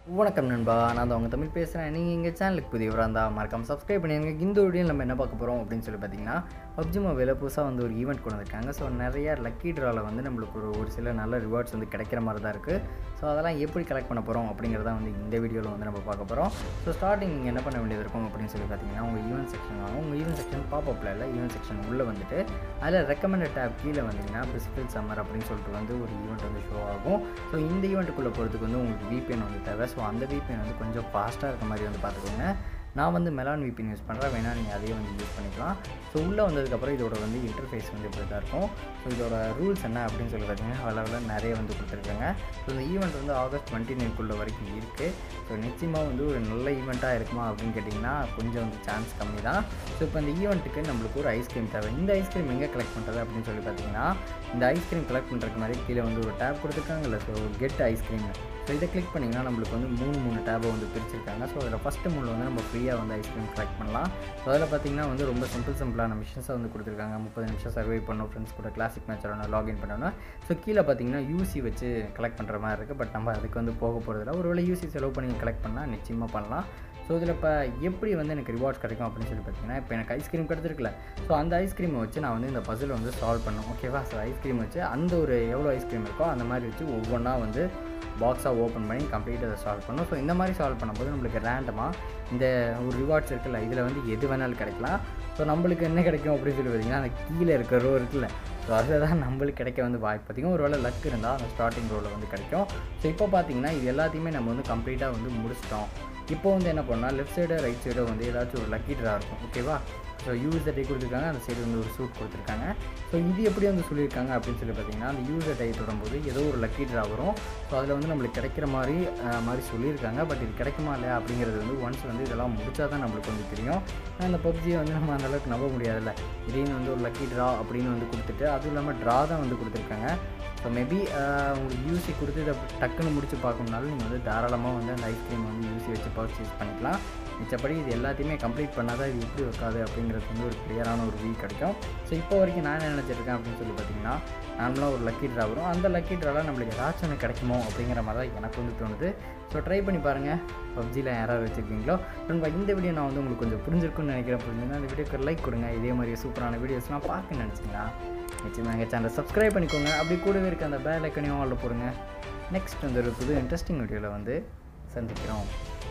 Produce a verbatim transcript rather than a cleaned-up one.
வணக்கம் நண்பா, நான் தான் உங்கள் தமிழ் பேசுகிறேன். நீங்கள் எங்கள் சேனலுக்கு புதியவராக இருந்தால் மறக்காமல் சப்ஸ்கிரைப் பண்ணிடுங்க. இந்த வீடியோ நம்ம என்ன பார்க்க போகிறோம் அப்படின்னு சொல்லி பார்த்தீங்கன்னா, பப்ஜி மொபைலில் புதுசாக வந்து ஒரு ஈவெண்ட் கொண்டு வந்திருக்காங்க. ஸோ நிறையா லக்கி ட்ராவில் வந்து நம்மளுக்கு ஒரு ஒரு சில நல்ல ரிவார்ட்ஸ் வந்து கிடைக்கிற மாதிரி தான் இருக்குது. ஸோ அதெல்லாம் எப்படி கலெக்ட் பண்ண போகிறோம் அப்படிங்கிறத வந்து இந்த வீடியோவில் வந்து நம்ம பார்க்க போகிறோம். ஸோ ஸ்டார்டிங் நீங்கள் என்ன பண்ண வேண்டியது இருக்கும் அப்படின்னு சொல்லி பார்த்தீங்கன்னா, உங்கள் ஈவெண்ட் செக்ஷன் வாங்க. உங்கள் ஈவெண்ட் செக்ஷன் பாப்பப்பில் இல்லை, ஈவெண்ட் செக்ஷன் உள்ளே வந்துட்டு அதில் ரெக்கமெண்டட் டேப் கீழே வந்தீங்கன்னா பிளிஸ்ஃபுல் சம்மர் அப்படின்னு சொல்லிட்டு வந்து ஒரு ஈவெண்ட் வந்து ஷோ ஆகும். ஸோ இந்த ஈவெண்ட்டுக்குள்ளே போகிறதுக்கு வந்து உங்களுக்கு விபிஎன் வந்து தேவை. ஸோ அந்த விபிஎன் வந்து கொஞ்சம் ஃபாஸ்ட்டாக இருக்க மாதிரி வந்து பார்த்துக்கோங்க. நான் வந்து மெலான் விபிஎன் யூஸ் பண்ணுறேன், வேணால் நீங்கள் அதையே வந்து யூஸ் பண்ணிக்கலாம். ஸோ உள்ளே வந்ததுக்கப்புறம் இதோட வந்து இன்டர்ஃபேஸ் வந்து இப்படி தான் இருக்கும். ஸோ இதோட ரூல்ஸ் என்ன அப்படின்னு சொல்லி பார்த்தீங்கன்னா, அளவில் நிறைய வந்து கொடுத்துருக்காங்க. ஸோ இந்த ஈவெண்ட் வந்து ஆகஸ்ட் டுவெண்ட்டி நைன்குள்ளே வரைக்கும் இருக்குது. ஸோ நிச்சயமாக வந்து ஒரு நல்ல ஈவெண்ட்டாக இருக்குமா அப்படின்னு கேட்டிங்கன்னா கொஞ்சம் வந்து சான்ஸ் கம்மி தான். ஸோ இப்போ இந்த ஈவெண்ட்டுக்கு நம்மளுக்கு ஒரு ஐஸ்கிரீம் தேவை. இந்த ஐஸ்கிரீம் எங்கே கலெக்ட் பண்ணுறது அப்படின்னு சொல்லி பார்த்தீங்கன்னா, இந்த ஐஸ்கிரீம் கலெக்ட் பண்ணுறதுக்கு மாதிரி கீழே வந்து ஒரு டேப் கொடுத்துருக்காங்கல்ல, ஸோ கெட் ஐஸ்கிரீம். ஸோ இதை கிளிக் பண்ணிங்கன்னா நம்மளுக்கு வந்து மூணு மூணு டேபை வந்து பிரிச்சிருக்காங்க. ஸோ அதில் ஃபஸ்ட்டு மூணு வந்து நம்ம ஃப்ரீயாக வந்து ஐஸ்கிரீம் கலெக்ட் பண்ணலாம். ஸோ அதில் பார்த்திங்கன்னா வந்து ரொம்ப சிம்பிள் சிம்பிளான மிஷன்ஸை வந்து கொடுத்துருக்காங்க. முப்பது நிமிஷம் சர்வை பண்ணணும், ஃப்ரெண்ட்ஸ் கூட கிளாசிக் மேட்ச் ஆடணும், லாகின் பண்ணணும். ஸோ கீழே பார்த்திங்கன்னா யூசி வச்சு கலெக்ட் பண்ணுற மாதிரி இருக்குது. பட் நம்ம அதுக்கு வந்து போக போகிறதில்ல. ஒருவேளை யூசி செலவு பண்ணி கலெக்ட் பண்ணால் நிச்சயமாக பண்ணலாம். ஸோ இதில் இப்போ எப்படி வந்து எனக்கு ரிவார்ட்ஸ் கிடைக்கும் அப்படின்னு சொல்லி பார்த்தீங்கன்னா, இப்போ எனக்கு ஐஸ்கிரீம் கிடச்சிருக்குல்ல, ஸோ அந்த ஐஸ்கிரீமை வச்சு நான் வந்து இந்த பசில் வந்து சால்வ் பண்ணணும். ஓகேவா? ஸோ ஐஸ்கிரீம் வச்சு அந்த ஒரு எவ்வளோ ஐஸ்கிரீம் இருக்கோ அந்த மாதிரி வச்சு ஒவ்வொன்றா வந்து பாக்ஸாக ஓப்பன் பண்ணி கம்ப்ளீட் அதை சால்வ் பண்ணணும். ஸோ இந்த மாதிரி சால்வ் பண்ணும்போது நம்மளுக்கு ரேண்டமாக இந்த ஒரு ரிவார்ட்ஸ் இருக்குல்ல, இதில் வந்து எது வேணாலும் கிடைக்கலாம். ஸோ நம்மளுக்கு என்ன கிடைக்கும் அப்படின்னு சொல்லி பார்த்தீங்கன்னா, அந்த கீழே இருக்கிற ரோ இருக்குல்ல, ஸோ அதில் தான் நம்மளுக்கு கிடைக்க வந்து வாய்ப்பு. பார்த்திங்கன்னா ஒரு வேளை லக் இருந்தால் அந்த ஸ்டார்டிங் ரோவில் வந்து கிடைக்கும். ஸோ இப்போ பார்த்திங்கன்னா இது எல்லாத்தையுமே நம்ம வந்து கம்ப்ளீட்டாக வந்து முடிச்சிட்டோம். இப்போ வந்து என்ன பண்ணால் லெஃப்ட் சைடோ ரைட் சைடோ வந்து ஏதாச்சும் ஒரு லக்கி ட்ரா இருக்கும். ஓகேவா? ஸோ யூசர் டை கொடுத்துருக்காங்க, அந்த சைடு வந்து ஒரு சூட் கொடுத்துருக்காங்க. ஸோ இது எப்படி வந்து சொல்லியிருக்காங்க அப்படின்னு சொல்லி பார்த்தீங்கன்னா, அந்த யூசர் டை தொடும்போது ஏதோ ஒரு லக்கி ட்ரா வரும். ஸோ அதில் வந்து நம்மளுக்கு கிடைக்கிற மாதிரி மாதிரி சொல்லியிருக்காங்க. பட் இது கிடைக்குமா இல்லையா அப்படிங்கிறது வந்து ஒன்ஸ் வந்து இதெல்லாம் முடித்தா தான் நம்மளுக்கு வந்து தெரியும். அந்த பப்ஜியை வந்து நம்ம அந்தளவுக்கு நம்ப முடியாதுல்ல. திடீர்னு வந்து ஒரு லக்கி ட்ரா அப்படின்னு வந்து கொடுத்துட்டு அதுவும் இல்லாமல் ட்ரா தான் வந்து கொடுத்துருக்காங்க. ஸோ மேபி உங்களுக்கு யூசி கொடுத்து இதை டக்குன்னு முடிச்சு பார்க்கணுனாலும் நீங்கள் வந்து தாராளமாக வந்து அந்த ஐஸ்கிரீம் வந்து யூசி வச்சு பர்ச்சேஸ் பண்ணிக்கலாம். மிச்சப்படி இது எல்லாத்தையுமே கம்ப்ளீட் பண்ணால் தான் இது எப்படி வைக்காது அப்படிங்கிறது வந்து ஒரு கிளியரான ஒரு வியூ கிடைக்கும். ஸோ இப்போ வரைக்கும் நான் என்ன நினச்சிருக்கேன் அப்படின்னு சொல்லி பார்த்தீங்கன்னா, நார்மலாக ஒரு லக்கி ட்ரா வரும். அந்த லக்கி ட்ராவில் நம்மளுக்கு ஏதாச்சும் ஒன்று கிடைக்குமோ அப்படிங்கிற மாதிரி தான் எனக்கு வந்து தோணுது. ஸோ ட்ரை பண்ணி பாருங்கள். பப்ஜியில் யாராவது வச்சுருக்கீங்களோ நண்பா, இந்த வீடியோ நான் வந்து உங்களுக்கு கொஞ்சம் புரிஞ்சிருக்குன்னு நினைக்கிறேன். புரிஞ்சுங்கன்னா அந்த வீடியோக்கு லைக் கொடுங்க. இதே மாதிரி சூப்பரான வீடியோஸ்லாம் பார்க்க நினச்சிங்கன்னா நிச்சயமாக எங்கள் சேனலை சப்ஸ்கிரைப் பண்ணிக்கோங்க. அப்படி கூடவே இருக்க அந்த பெல் ஐக்கனையும் ஆல்ல போடுங்க. நெக்ஸ்ட் வந்து ஒரு புது இன்ட்ரெஸ்டிங் வீடியோவில் வந்து சந்திக்கிறோம்.